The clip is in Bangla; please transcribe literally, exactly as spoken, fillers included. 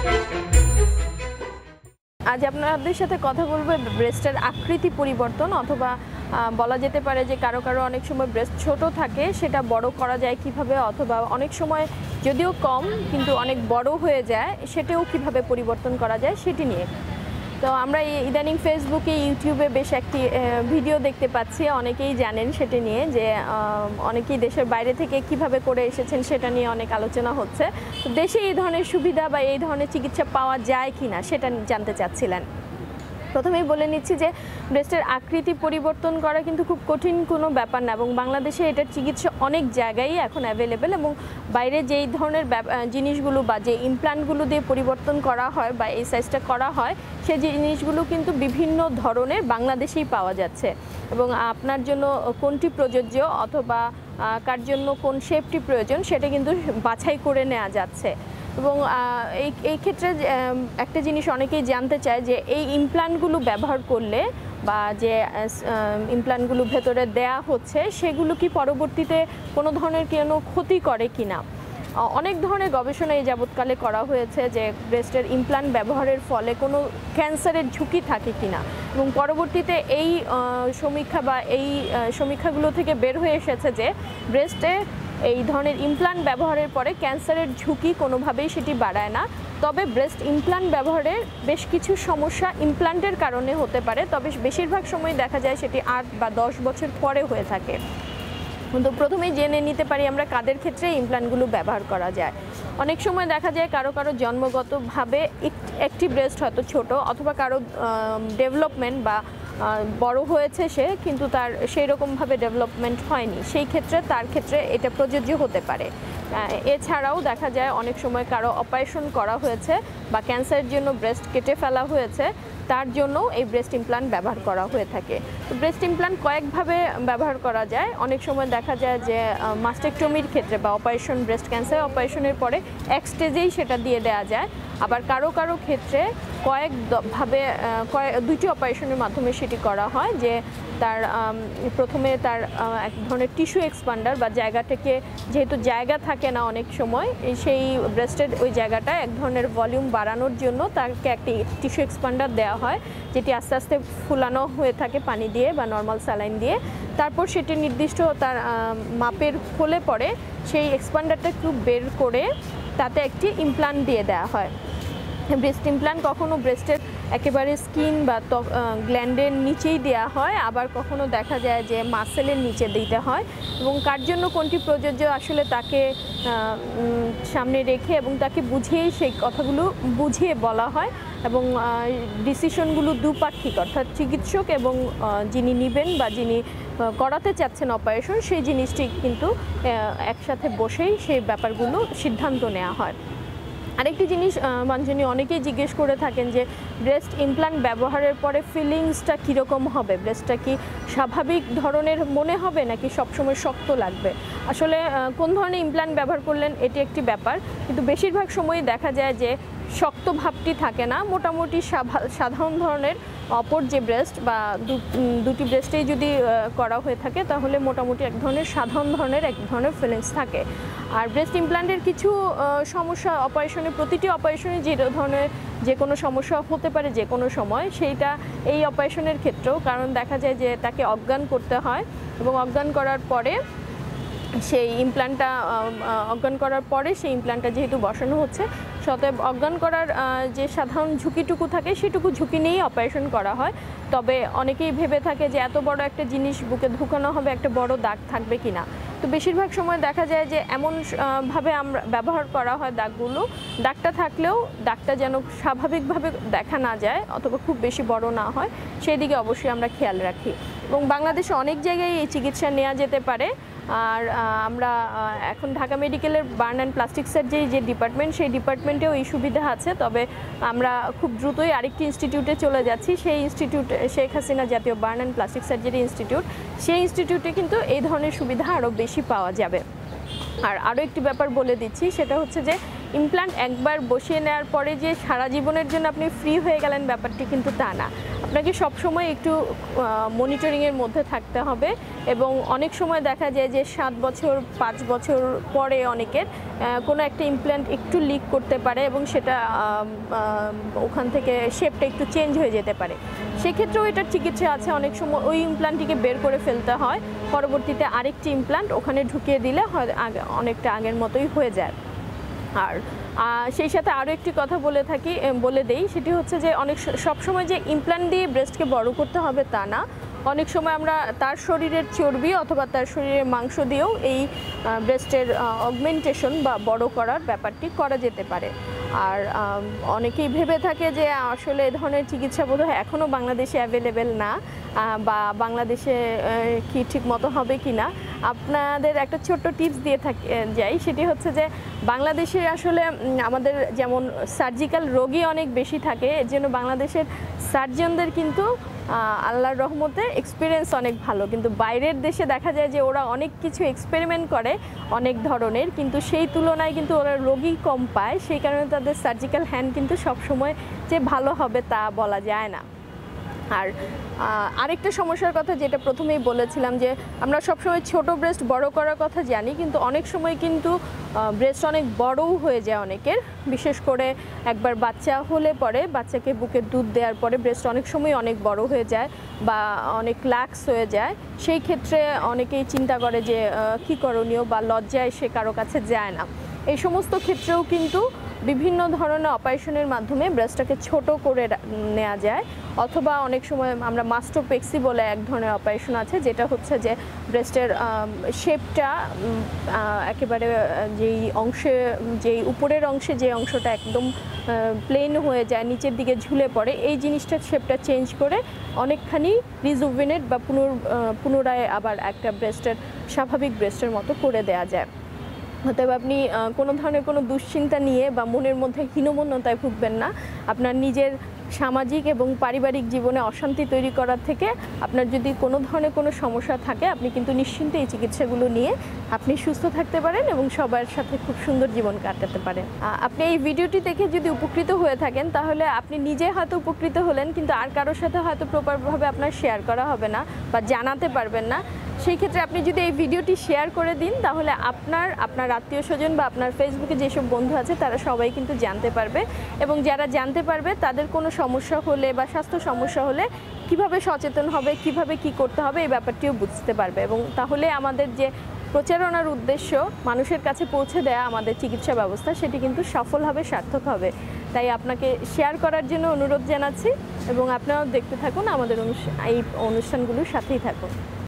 আজ আপনাদের সাথে কথা বলবো ব্রেস্টের আকৃতি পরিবর্তন, অথবা বলা যেতে পারে যে কারো কারো অনেক সময় ব্রেস্ট ছোট থাকে, সেটা বড় করা যায় কিভাবে, অথবা অনেক সময় যদিও কম কিন্তু অনেক বড় হয়ে যায়, সেটাও কিভাবে পরিবর্তন করা যায় সেটি নিয়ে। তো আমরা ইদানিং ফেসবুকে ইউটিউবে বেশ একটি ভিডিও দেখতে পাচ্ছি, অনেকেই জানেন সেটা নিয়ে, যে অনেকেই দেশের বাইরে থেকে কিভাবে করে এসেছেন সেটা নিয়ে অনেক আলোচনা হচ্ছে। তো দেশে এই ধরনের সুবিধা বা এই ধরনের চিকিৎসা পাওয়া যায় কিনা সেটা জানতে চাচ্ছিলেন। প্রথমেই বলে নিচ্ছি যে ব্রেস্টের আকৃতি পরিবর্তন করা কিন্তু খুব কঠিন কোনো ব্যাপার না, এবং বাংলাদেশে এটার চিকিৎসা অনেক জায়গায় এখন অ্যাভেলেবেল, এবং বাইরে যেই ধরনের জিনিসগুলো বা যে ইমপ্ল্যান্টগুলো দিয়ে পরিবর্তন করা হয় বা এই সাইজটা করা হয়, সেই জিনিসগুলো কিন্তু বিভিন্ন ধরনের বাংলাদেশেই পাওয়া যাচ্ছে, এবং আপনার জন্য কোনটি প্রযোজ্য অথবা কার জন্য কোন শেপটি প্রয়োজন সেটা কিন্তু বাছাই করে নেওয়া যাচ্ছে। এবং এই এই ক্ষেত্রে একটা জিনিস অনেকেই জানতে চায় যে এই ইমপ্ল্যান্টগুলো ব্যবহার করলে বা যে ইমপ্ল্যান্টগুলো ভেতরে দেয়া হচ্ছে সেগুলো কি পরবর্তীতে কোনো ধরনের কোনো ক্ষতি করে কিনা। অনেক ধরনের গবেষণা এই যাবৎকালে করা হয়েছে যে ব্রেস্টের ইমপ্ল্যান্ট ব্যবহারের ফলে কোনো ক্যান্সারের ঝুঁকি থাকে কিনা, এবং পরবর্তীতে এই সমীক্ষা বা এই সমীক্ষাগুলো থেকে বের হয়ে এসেছে যে ব্রেস্টে এই ধরনের ইমপ্ল্যান্ট ব্যবহারের পরে ক্যান্সারের ঝুঁকি কোনোভাবেই সেটি বাড়ায় না। তবে ব্রেস্ট ইমপ্ল্যান্ট ব্যবহারের বেশ কিছু সমস্যা ইমপ্ল্যান্টের কারণে হতে পারে, তবে বেশিরভাগ সময় দেখা যায় সেটি আট বা দশ বছর পরে হয়ে থাকে। তো প্রথমেই জেনে নিতে পারি আমরা কাদের ক্ষেত্রে ইমপ্ল্যান্টগুলো ব্যবহার করা যায়। অনেক সময় দেখা যায় কারো কারো জন্মগতভাবে একটি ব্রেস্ট হয়তো ছোট, অথবা কারো ডেভেলপমেন্ট বা বড় হয়েছে সে, কিন্তু তার সেই রকমভাবে ডেভেলপমেন্ট হয়নি, সেই ক্ষেত্রে তার ক্ষেত্রে এটা প্রযোজ্য হতে পারে। এছাড়াও দেখা যায় অনেক সময় কারো অপারেশন করা হয়েছে বা ক্যান্সারের জন্য ব্রেস্ট কেটে ফেলা হয়েছে, তার জন্য এই ব্রেস্ট ইমপ্ল্যান্ট ব্যবহার করা হয়ে থাকে। তো ব্রেস্ট ইমপ্ল্যান্ট কয়েকভাবে ব্যবহার করা যায়। অনেক সময় দেখা যায় যে মাস্টেক্টমির ক্ষেত্রে বা অপারেশন, ব্রেস্ট ক্যান্সার অপারেশনের পরে এক স্টেজেই সেটা দিয়ে দেওয়া যায়। আবার কারো কারো ক্ষেত্রে কয়েকভাবে কয়েক দুইটি অপারেশনের মাধ্যমে সেটি করা হয়, যে তার প্রথমে তার এক ধরনের টিস্যু এক্সপান্ডার বা জায়গাটাকে, যেহেতু জায়গা থাকে না অনেক সময়, সেই ব্রেস্টের ওই জায়গাটা এক ধরনের ভলিউম বাড়ানোর জন্য তাকে একটি টিস্যু এক্সপান্ডার দেওয়া হয়, যেটি আস্তে আস্তে ফুলানো হয়ে থাকে পানি দিয়ে বা নর্মাল স্যালাইন দিয়ে। তারপর সেটি নির্দিষ্ট তার মাপের হলে পরে সেই এক্সপান্ডারটা একটু বের করে তাতে একটি ইমপ্ল্যান্ট দিয়ে দেওয়া হয়। ব্রেস্ট ইমপ্ল্যান্ট কখনো ব্রেস্টের একেবারে স্কিন বা গ্ল্যান্ডের নিচেই দেওয়া হয়, আবার কখনো দেখা যায় যে মাসেলের নিচে দিতে হয়, এবং কার জন্য কোনটি প্রযোজ্য আসলে তাকে সামনে রেখে এবং তাকে বুঝিয়েই সেই কথাগুলো বুঝিয়ে বলা হয়, এবং ডিসিশনগুলো দুপাক্ষিক, অর্থাৎ চিকিৎসক এবং যিনি নেবেন বা যিনি করাতে চাচ্ছেন অপারেশন, সেই জিনিসটি কিন্তু একসাথে বসেই সেই ব্যাপারগুলো সিদ্ধান্ত নেওয়া হয়। আরেকটি জিনিস মানজনী অনেকেই জিজ্ঞেস করে থাকেন যে ব্রেস্ট ইমপ্ল্যান্ট ব্যবহারের পরে ফিলিংসটা কীরকম হবে, ব্রেস্টটা কি স্বাভাবিক ধরনের মনে হবে নাকি সবসময় শক্ত লাগবে। আসলে কোন ধরনের ইমপ্ল্যান্ট ব্যবহার করলেন এটি একটি ব্যাপার, কিন্তু বেশিরভাগ সময়ই দেখা যায় যে শক্ত ভাবটি থাকে না, মোটামুটি সাধারণ ধরনের অপর যে ব্রেস্ট বা দুটি ব্রেস্টেই যদি করা হয়ে থাকে তাহলে মোটামুটি এক ধরনের সাধারণ ধরনের এক ধরনের ফিলিংস থাকে। আর ব্রেস্ট ইমপ্ল্যান্টের কিছু সমস্যা অপারেশনে, প্রতিটি অপারেশনে যে ধরনের যে কোনো সমস্যা হতে পারে যে কোনো সময়, সেইটা এই অপারেশনের ক্ষেত্রেও, কারণ দেখা যায় যে তাকে অজ্ঞান করতে হয়, এবং অজ্ঞান করার পরে সেই ইমপ্ল্যান্টটা অজ্ঞান করার পরে সেই ইমপ্ল্যান্টটা যেহেতু বসানো হচ্ছে, অতএব অজ্ঞান করার যে সাধারণ ঝুঁকিটুকু থাকে সেটুকু ঝুঁকি নিয়েই অপারেশন করা হয়। তবে অনেকেই ভেবে থাকে যে এত বড় একটা জিনিস বুকে ঢুকানো হবে, একটা বড় দাগ থাকবে কিনা। তো বেশিরভাগ সময় দেখা যায় যে এমন ভাবে আমরা ব্যবহার করা হয় দাগগুলো, দাগটা থাকলেও দাগটা যেন স্বাভাবিকভাবে দেখা না যায় অথবা খুব বেশি বড় না হয়, সেই দিকে অবশ্যই আমরা খেয়াল রাখি। এবং বাংলাদেশে অনেক জায়গায় এই চিকিৎসা নেওয়া যেতে পারে। আর আমরা এখন ঢাকা মেডিকেলের বার্ন অ্যান্ড প্লাস্টিক সার্জারি যে ডিপার্টমেন্ট, সেই ডিপার্টমেন্টেও এই সুবিধা আছে। তবে আমরা খুব দ্রুতই আরেকটি ইনস্টিটিউটে চলে যাচ্ছি, সেই ইনস্টিটিউট শেখ হাসিনা জাতীয় burn and plastic surgery institute, সেই ইনস্টিটিউটে কিন্তু এই ধরনের সুবিধা আরও বেশি পাওয়া যাবে। আর আরও একটি ব্যাপার বলে দিচ্ছি, সেটা হচ্ছে যে ইমপ্ল্যান্ট একবার বসিয়ে নেওয়ার পরে যে সারা জীবনের জন্য আপনি ফ্রি হয়ে গেলেন ব্যাপারটি কিন্তু তা না। আপনাকে সবসময় একটু মনিটরিংয়ের মধ্যে থাকতে হবে এবং অনেক সময় দেখা যায় যে সাত বছর পাঁচ বছর পরে অনেকের কোনো একটা ইমপ্ল্যান্ট একটু লিক করতে পারে এবং সেটা ওখান থেকে শেপটা একটু চেঞ্জ হয়ে যেতে পারে। সেক্ষেত্রেও এটার চিকিৎসা আছে। অনেক সময় ওই ইমপ্ল্যান্টটিকে বের করে ফেলতে হয়, পরবর্তীতে আরেকটি ইমপ্ল্যান্ট ওখানে ঢুকিয়ে দিলে হয় অনেকটা আগের মতোই হয়ে যায়। আর সেই সাথে আরও একটি কথা বলে থাকি বলে দেই, সেটি হচ্ছে যে অনেক সবসময় যে ইমপ্ল্যান্ট দিয়ে ব্রেস্টকে বড় করতে হবে তা না। অনেক সময় আমরা তার শরীরের চর্বি অথবা তার শরীরের মাংস দিয়েও এই ব্রেস্টের অগমেন্টেশন বা বড় করার ব্যাপারটি করা যেতে পারে। আর অনেকেই ভেবে থাকে যে আসলে এ ধরনের চিকিৎসা বোধহয় এখনও বাংলাদেশে অ্যাভেলেবেল না বা বাংলাদেশে কি ঠিক মতো হবে কি না। আপনাদের একটা ছোট্ট টিপস দিয়ে থাকি যাই, সেটি হচ্ছে যে বাংলাদেশে আসলে আমাদের যেমন সার্জিক্যাল রোগী অনেক বেশি থাকে, এর জন্য বাংলাদেশের সার্জনদের কিন্তু আল্লাহর রহমতে এক্সপিরিয়েন্স অনেক ভালো। কিন্তু বাইরের দেশে দেখা যায় যে ওরা অনেক কিছু এক্সপেরিমেন্ট করে অনেক ধরনের, কিন্তু সেই তুলনায় কিন্তু ওরা রোগী কম পায়। সেই কারণে তাদের সার্জিক্যাল হ্যান্ড কিন্তু সবসময় যে ভালো হবে তা বলা যায় না। আর আরেকটা সমস্যার কথা যেটা প্রথমেই বলেছিলাম যে আমরা সবসময় ছোট ব্রেস্ট বড় করার কথা জানি, কিন্তু অনেক সময় কিন্তু ব্রেস্ট অনেক বড়ও হয়ে যায় অনেকের। বিশেষ করে একবার বাচ্চা হলে পরে বাচ্চাকে বুকে দুধ দেওয়ার পরে ব্রেস্ট অনেক সময় অনেক বড় হয়ে যায় বা অনেক লাক্স হয়ে যায়। সেই ক্ষেত্রে অনেকেই চিন্তা করে যে কী করণীয় বা লজ্জায় সে কারো কাছে যায় না। এই সমস্ত ক্ষেত্রেও কিন্তু বিভিন্ন ধরনের অপারেশনের মাধ্যমে ব্রেস্টটাকে ছোট করে নেওয়া যায়, অথবা অনেক সময় আমরা মাস্টোপেক্সি বলে এক ধরনের অপারেশন আছে, যেটা হচ্ছে যে ব্রেস্টের শেপটা একেবারে যেই অংশে যেই উপরের অংশে যে অংশটা একদম প্লেন হয়ে যায় নিচের দিকে ঝুলে পড়ে, এই জিনিসটার শেপটা চেঞ্জ করে অনেকখানি রিজুভিনেট বা পুনর পুনরায় আবার একটা ব্রেস্টের স্বাভাবিক ব্রেস্টের মতো করে দেওয়া যায়। অতএব আপনি কোনো ধরনের কোনো দুশ্চিন্তা নিয়ে বা মনের মধ্যে হীনমন্যতায় ভুগবেন না। আপনার নিজের সামাজিক এবং পারিবারিক জীবনে অশান্তি তৈরি করার থেকে আপনার যদি কোনো ধরনের কোনো সমস্যা থাকে, আপনি কিন্তু নিশ্চিন্তে এই চিকিৎসাগুলো নিয়ে আপনি সুস্থ থাকতে পারেন এবং সবার সাথে খুব সুন্দর জীবন কাটাতে পারেন। আপনি এই ভিডিওটি দেখে যদি উপকৃত হয়ে থাকেন, তাহলে আপনি নিজে হয়তো উপকৃত হলেন, কিন্তু আর কারোর সাথে হয়তো প্রপারভাবে আপনার শেয়ার করা হবে না বা জানাতে পারবেন না। সেই ক্ষেত্রে আপনি যদি এই ভিডিওটি শেয়ার করে দিন, তাহলে আপনার আপনার আত্মীয় স্বজন বা আপনার ফেসবুকে যেসব বন্ধু আছে তারা সবাই কিন্তু জানতে পারবে, এবং যারা জানতে পারবে তাদের কোনো সমস্যা হলে বা স্বাস্থ্য সমস্যা হলে কিভাবে সচেতন হবে, কিভাবে কি করতে হবে এই ব্যাপারটিও বুঝতে পারবে। এবং তাহলে আমাদের যে প্রচারণার উদ্দেশ্য মানুষের কাছে পৌঁছে দেয়া আমাদের চিকিৎসা ব্যবস্থা, সেটি কিন্তু সফল হবে, সার্থক হবে। তাই আপনাকে শেয়ার করার জন্য অনুরোধ জানাচ্ছি এবং আপনারাও দেখতে থাকুন, আমাদের এই অনুষ্ঠানগুলোর সাথেই থাকুন।